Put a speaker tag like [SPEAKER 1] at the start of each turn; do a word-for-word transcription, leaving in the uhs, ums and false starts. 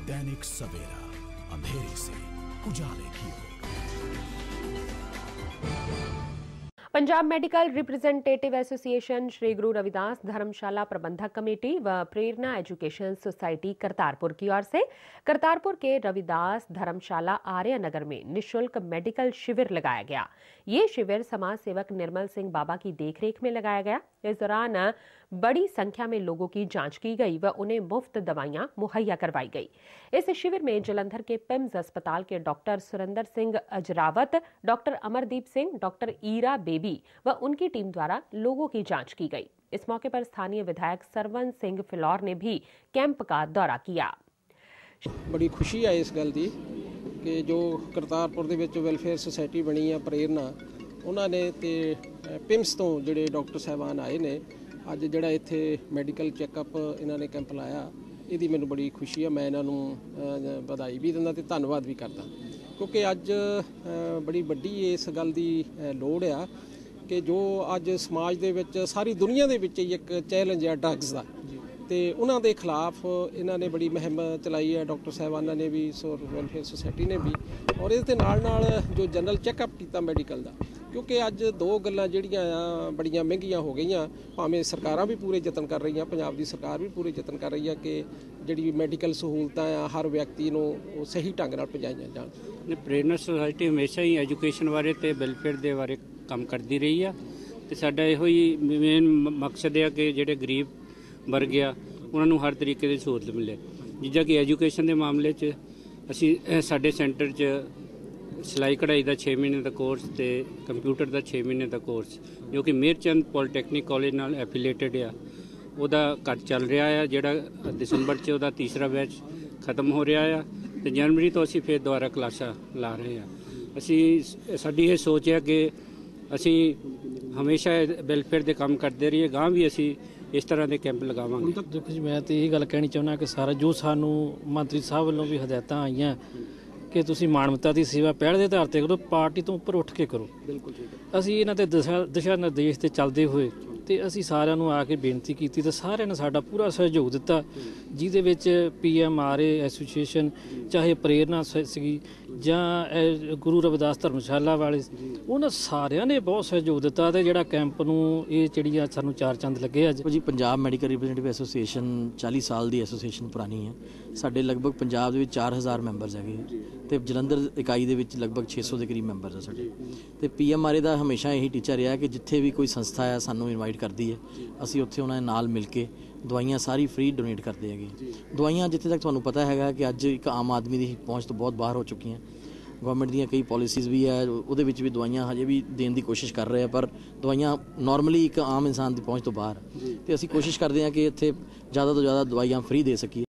[SPEAKER 1] दैनिक सवेरा, अंधेरे से उजाले की ओर।
[SPEAKER 2] Punjab medical representative association, Shri Guru Ravidas धर्मशाला प्रबंधक कमेटी व प्रेरणा एजुकेशन सोसाइटी करतारपुर की ओर से करतारपुर के रविदास धर्मशाला आर्य नगर में निशुल्क मेडिकल शिविर लगाया गया। ये शिविर समाज सेवक निर्मल सिंह बाबा की देखरेख में लगाया गया। इस दौरान बड़ी संख्या में लोगों की जांच की गई व उन्हें मुफ्त दवाइयां मुहैया करवाई गई। इस शिविर में जलंधर के पिम्स अस्पताल के doctor Surendra Singh Ajrawat, doctor Amardeep Singh, doctor Ira Baby व उनकी टीम द्वारा लोगों की जांच की गई। इस मौके पर स्थानीय विधायक सरवन सिंह फिलौर ने भी कैंप का दौरा किया।
[SPEAKER 3] बड़ी खुशी है इस गल की कि जो करतारपुर दे विच वैलफेयर सोसाइटी बनी है प्रेरणा, उन्होंने ते पिम्स तो जिहड़े डॉक्टर साहबान आए ने अज जिहड़ा इत्थे मैडिकल चैकअप इन्होंने कैंप लाया, इहदी मैनूं बड़ी खुशी है। मैं इन्हों बधाई भी दिंदा ते धन्नवाद भी करदा, क्योंकि अज बड़ी वड्डी इस गल की लोड़ आ कि जो अज समाज दे विच सारी दुनिया दे विच एक चैलेंज है ड्रग्स का, तो उन्होंने खिलाफ इन्होंने बड़ी मुहिम चलाई है। डॉक्टर साहबाना ने भी, सो वैलफेयर सोसाइटी ने भी, और इस दे नाल नाल जो जनरल चैकअप किया मेडिकल का, क्योंकि अज दो गल्लां जिहड़ियां आ बड़ियां महंगियां हो गई। भावें सरकारां भी पूरे यतन कर रही, पंजाब की सरकार भी पूरे यतन कर रही है कि जिहड़ी मैडिकल सहूलतां आ हर व्यक्ति नूं सही ढंग नाल पहुंचाईयां जाण।
[SPEAKER 4] प्रेरणा सोसाइटी हमेशा ही एजुकेशन बारे ते वैलफेयर दे बारे काम करती रही है, तो साडा इहो ही मेन मकसद है कि जिहड़े गरीब वर्ग आ उन्हां नूं हर तरीके की सहूलत मिले। जिद्दां कि एजुकेशन के मामले च असीं साडे सेंटर च सिलाई कढ़ाई का छे महीने का कोर्स तो कंप्यूटर का छे महीने का कोर्स जो कि मेहरचंद पॉलीटैक्निक कॉलेज नाल एफिलेटेड आ, उहदा घट चल रहा है, जिहड़ा दिसंबर च उहदा तीसरा बैच खत्म हो रहा है, तो जनवरी तो असीं फिर दोबारा क्लासां ला रहे हैं। असीं साडी ये सोच है कि असीं हमेशा वैलफेयर के काम करते रहिए, गांह भी असीं इस तरह के कैंप लगावांगे।
[SPEAKER 5] देखो जी, मैं तो यही गल कहनी चाहुंदा कि सारा जो सानू मंत्री साहब वालों भी हदायतां आईयां कि तुसीं मानवता की सेवा पहल के आधार पर करो, पार्टी तो उपर उठ के करो। बिल्कुल ठीक है। असीं इन्हां ते दिशा दिशा निर्देश ते चलदे होए ਤੇ ਅਸੀਂ ਸਾਰਿਆਂ ਨੂੰ ਆ ਕੇ ਬੇਨਤੀ ਕੀਤੀ ਤੇ ਸਾਰਿਆਂ ਨੇ ਸਾਡਾ ਪੂਰਾ ਸਹਿਯੋਗ ਦਿੱਤਾ, ਜਿਹਦੇ ਵਿੱਚ P M R A association, ਚਾਹੇ ਪ੍ਰੇਰਨਾ ਸੀਗੀ ਜਾਂ ਗੁਰੂ ਰਵਿਦਾਸ ਧਰਮਸ਼ਾਲਾ ਵਾਲੇ, ਉਹਨਾਂ ਸਾਰਿਆਂ ਨੇ ਬਹੁਤ ਸਹਿਯੋਗ ਦਿੱਤਾ ਤੇ ਜਿਹੜਾ ਕੈਂਪ ਨੂੰ ਇਹ ਜਿਹੜੀ ਆ ਸਾਨੂੰ ਚਾਰ ਚੰਦ ਲੱਗੇ ਅੱਜ।
[SPEAKER 6] ਜੀ ਪੰਜਾਬ ਮੈਡੀਕਲ ਰਿਪਰੈਜ਼ੈਂਟੇਟਿਵ ਐਸੋਸੀਏਸ਼ਨ ਚਾਲੀ ਸਾਲ ਦੀ ਐਸੋਸੀਏਸ਼ਨ ਪੁਰਾਣੀ ਹੈ। ਸਾਡੇ ਲਗਭਗ ਪੰਜਾਬ ਦੇ ਵਿੱਚ ਚਾਰ ਹਜ਼ਾਰ ਮੈਂਬਰਸ ਹੈਗੇ ਤੇ ਜਲੰਧਰ ਇਕਾਈ ਦੇ ਵਿੱਚ ਲਗਭਗ ਛੇ ਸੌ ਦੇ ਕਰੀਬ ਮੈਂਬਰਸ ਆ ਸਾਡੇ। ਤੇ ਪੀ ਐਮ ਆਰ ਏ ਦਾ ਹਮੇਸ਼ਾ ਇਹੀ ਟੀਚਾ ਰਿਹਾ ਕਿ ਜਿੱਥੇ ਵੀ ਕੋਈ ਸੰਸਥਾ ਆ ਸਾਨੂੰ ਇਨਵਾਈਟ ਕਰਦੀ ਹੈ, ਅਸੀਂ ਉੱਥੇ ਉਹਨਾਂ ਦੇ ਨਾਲ ਮਿਲ ਕੇ ਦਵਾਈਆਂ ਸਾਰੀ ਫ੍ਰੀ ਡੋਨੇਟ ਕਰਦੇ ਹੈਗੇ। ਦਵਾਈਆਂ ਜਿੱਥੇ ਤੱਕ ਤੁਹਾਨੂੰ ਪਤਾ ਹੈਗਾ ਕਿ ਅੱਜ ਇੱਕ ਆਮ ਆਦਮੀ ਦੀ ਪਹੁੰਚ ਤੋਂ ਬਹੁਤ ਬਾਹਰ ਹੋ ਚੁੱਕੀਆਂ। ਗਵਰਨਮੈਂਟ ਦੀਆਂ ਕਈ ਪਾਲਿਸੀਜ਼ ਵੀ ਹੈ, ਉਹਦੇ ਵਿੱਚ ਵੀ ਦਵਾਈਆਂ ਹਜੇ ਵੀ ਦੇਣ ਦੀ ਕੋਸ਼ਿਸ਼ ਕਰ ਰਹੇ ਆ, ਪਰ ਦਵਾਈਆਂ ਨਾਰਮਲੀ ਇੱਕ ਆਮ ਇਨਸਾਨ ਦੀ ਪਹੁੰਚ ਤੋਂ ਬਾਹਰ। ਤੇ ਅਸੀਂ ਕੋਸ਼ਿਸ਼ ਕਰਦੇ ਹਾਂ ਕਿ ਇੱਥੇ ਜ਼ਿਆਦਾ ਤੋਂ ਜ਼ਿਆਦਾ ਦਵਾਈਆਂ ਫ੍ਰੀ ਦੇ ਸਕੀਏ।